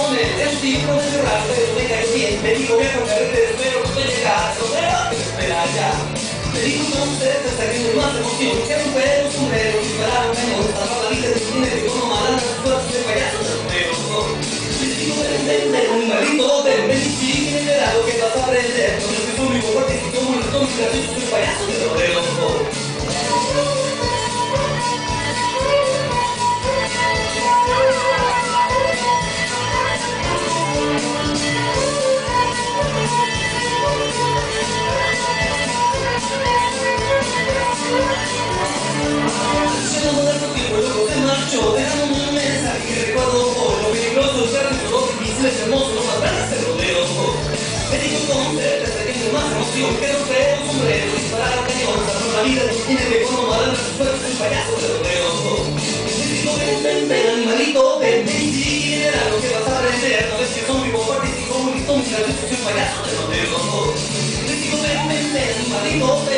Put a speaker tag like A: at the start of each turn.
A: con él, es un tipo de cerrar, pero me cae bien. Me dijo que con carretes, pero no te llegas, no te espera ya. Me dijo entonces, hasta que no más emoción, que un pelo, un sombrero, disparar un cañón, tapar la vida de su dinero, como malandro, sus fuerzas de payaso, pero no. Me dijo, ven, animalito, ven, y sigue, me verá lo que vas a aprender. No es que son muy fuertes y como los cómics graciosos, soy payaso de rodeo. Dejando un mensaje que recuerdo hoy. Lo peligroso es verme todo difícil, es hermoso, no más grandes el rodeo. Me dijo con certeza que no más emoción que romper un sombrero, disparar un cañón, salvar la vida de quienes de como malandro, sus fuerzas, un payaso de rodeo. Me dijo ven, animalito, ven, y sigue, verá lo que vas a aprender. No ves que son vivo, fuertes y como un listón, si la ves, soy un payaso de rodeo. Me dijo ven, animalito, ven.